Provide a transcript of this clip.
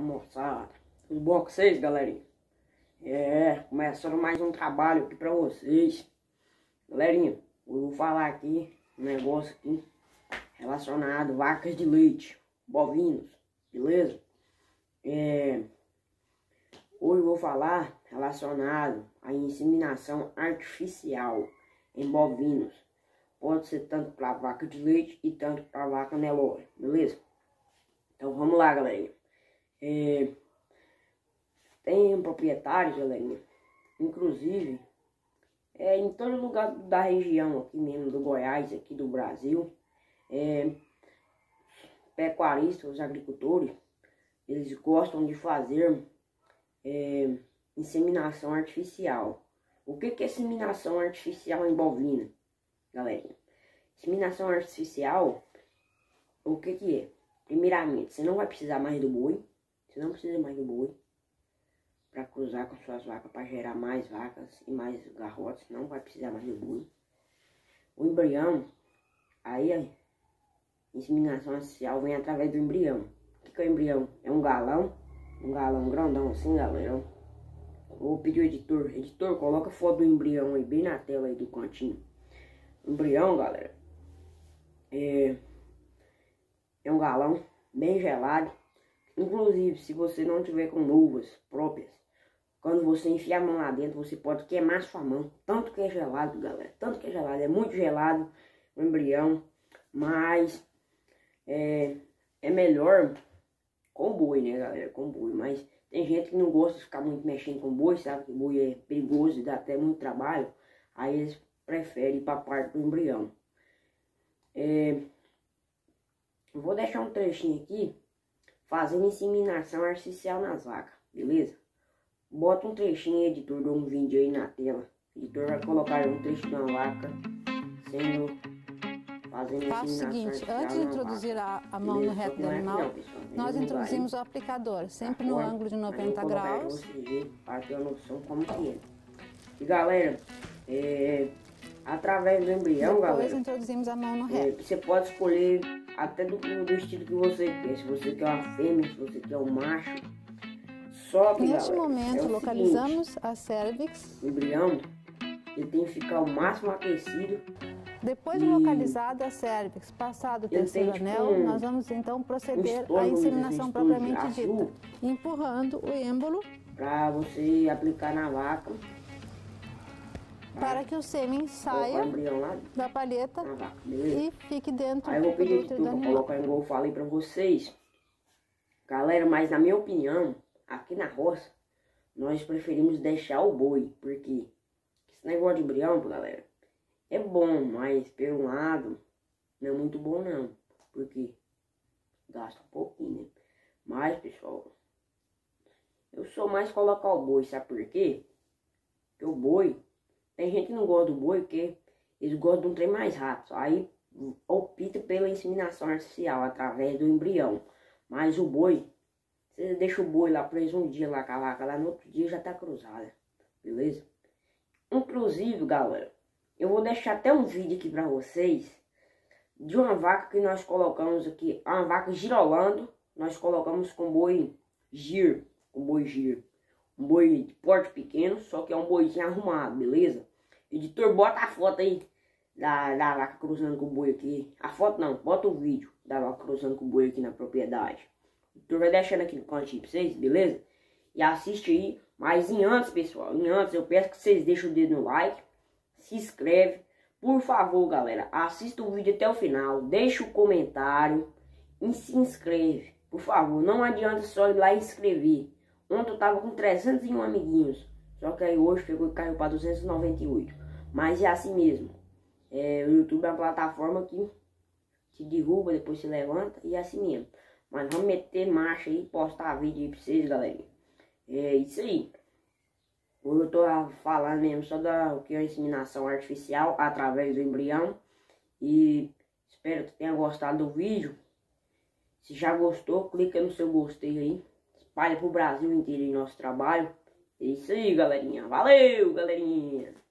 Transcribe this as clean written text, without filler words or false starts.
moçada, tudo bom com vocês, galerinha? Começando mais um trabalho aqui pra vocês. Galerinha, eu vou falar aqui um negócio aqui relacionado a vacas de leite, bovinos, beleza? Hoje eu vou falar relacionado à inseminação artificial em bovinos. Pode ser tanto para vaca de leite e tanto para vaca Nelore, beleza? Então vamos lá, galerinha. Tem proprietários, galerinha, inclusive em todo lugar da região aqui mesmo, do Goiás, aqui do Brasil, pecuaristas, os agricultores, eles gostam de fazer inseminação artificial. O que é inseminação artificial em bovina, galerinha? Inseminação artificial, o que é? Primeiramente, você não vai precisar mais do boi. Você não precisa mais do boi para cruzar com suas vacas, para gerar mais vacas e mais garrotes. Não vai precisar mais do boi. O embrião, aí a inseminação artificial vem através do embrião. O que é o embrião? É um galão grandão assim, galera. Vou pedir ao editor, coloca a foto do embrião aí bem na tela aí do cantinho. O embrião, galera, é um galão bem gelado. Inclusive, se você não tiver com luvas próprias, quando você enfiar a mão lá dentro, você pode queimar sua mão. Tanto que é gelado, galera. Tanto que é gelado. É muito gelado o embrião. Mas é melhor com boi, né, galera? Com boi. Mas tem gente que não gosta de ficar muito mexendo com boi, sabe? Que boi é perigoso e dá até muito trabalho. Aí eles preferem ir para a parte do embrião. Eu vou deixar um trechinho aqui fazendo inseminação artificial nas vacas, beleza? Bota um trechinho, editor, de um vídeo aí na tela. O editor vai colocar um trecho de uma vaca fazendo Faça o seguinte, antes de introduzir a mão no reto do animal, nós introduzimos o aplicador, sempre no ângulo de 90 graus. Para ter uma noção como que é. E galera, através do embrião, depois galera, introduzimos a mão no reto. Você pode escolher até do estilo que você quer. Se você quer uma fêmea, se você quer um macho. Só que, neste galera, momento, localizamos a cervix. O embrião, ele tem que ficar o máximo aquecido. Depois de localizada a cervix, passado o terceiro anel, nós vamos então proceder à inseminação propriamente dita, empurrando o êmbolo para você aplicar na vaca, para que o sêmen saia da palheta e fique dentro do útero do animal. Aí eu vou pedir de tudo, colocar igual eu falei para vocês. Galera, mas na minha opinião, aqui na roça, nós preferimos deixar o boi, porque esse negócio de embrião, galera, é bom, mas por um lado, não é muito bom não, porque gasta um pouquinho, né? Mas, pessoal, eu sou mais colocar o boi, sabe por quê? Porque o boi, tem gente que não gosta do boi, porque eles gostam de um trem mais rápido. Aí opta pela inseminação artificial através do embrião. Mas o boi, você deixa o boi lá preso um dia lá com a vaca, lá no outro dia já tá cruzada, beleza? Inclusive, galera, eu vou deixar até um vídeo aqui pra vocês de uma vaca que nós colocamos aqui, uma vaca girolando, nós colocamos com boi gir, um boi de porte pequeno, só que é um boizinho arrumado, beleza? Editor, bota a foto aí da vaca cruzando com o boi aqui. A foto não, bota o vídeo da vaca cruzando com o boi aqui na propriedade. O editor vai deixando aqui no cantinho pra vocês, beleza? E assiste aí. Mas antes, pessoal, eu peço que vocês deixem o dedo no like, se inscreve. Por favor, galera, assista o vídeo até o final, deixa o comentário e se inscreve. Por favor, não adianta só ir lá e inscrever. Ontem eu tava com 301 amiguinhos, só que aí hoje caiu para 298. Mas é assim mesmo. O YouTube é uma plataforma que se derruba, depois se levanta, e é assim mesmo. Mas vamos meter marcha aí, postar vídeo aí pra vocês, galera. É isso aí. Hoje eu tô falando mesmo só o que é a inseminação artificial através do embrião. E espero que tenha gostado do vídeo. Se já gostou, clica no seu gostei aí. Espalha pro Brasil inteiro em nosso trabalho. É isso aí, galerinha. Valeu, galerinha!